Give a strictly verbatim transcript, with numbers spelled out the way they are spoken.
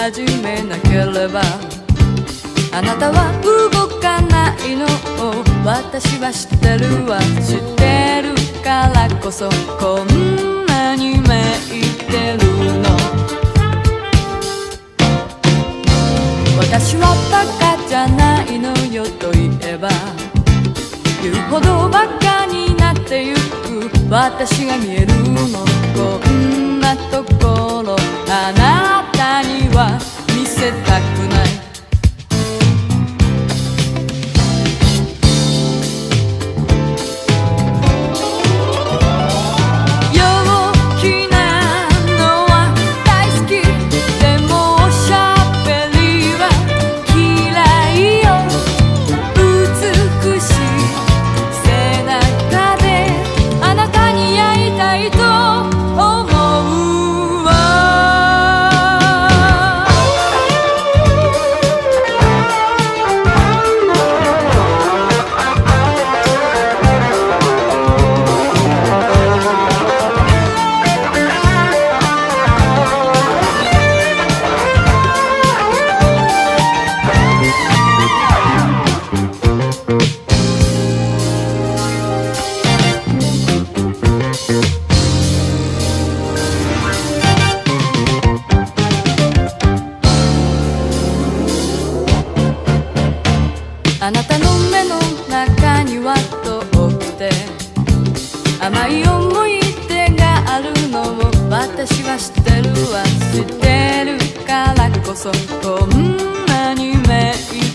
始めなければあなたは動かないのを私は知ってるわ。知ってるからこそこんなにめいてるの。私はバカじゃないのよと言えば言うほどバカになってゆく私が見えるの。こんなところあなたには見せたくない。あなたの目の中には遠くて甘い思い出があるのを私は知ってるわ。知ってるからこそこんなにめい